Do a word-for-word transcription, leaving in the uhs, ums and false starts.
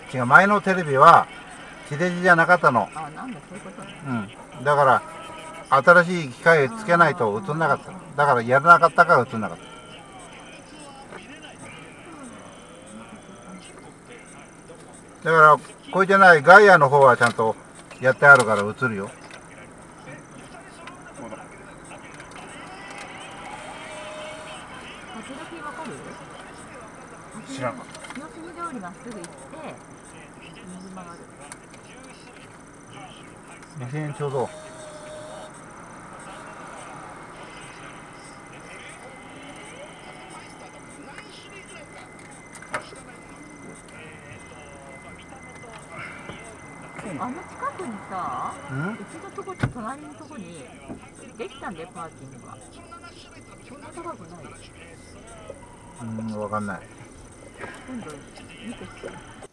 違う、前のテレビは地デジじゃなかったの。 あ、なんだ、そういうことね。 うん。だから新しい機械つけないと映んなかった。だからやらなかったから映んなかった。だからこれじゃないガイアの方はちゃんとやってあるから映るよ。 立ち退きわかる？ 知らんか。 清澄通りまっすぐ行って右曲がる。 にせんえんちょうど。 あの近くにさ、 うん？ うちのとこと隣のとこにできたんだよ、パーキングが。そんな高くないよ。 うん、わかんない。 今度見てきて。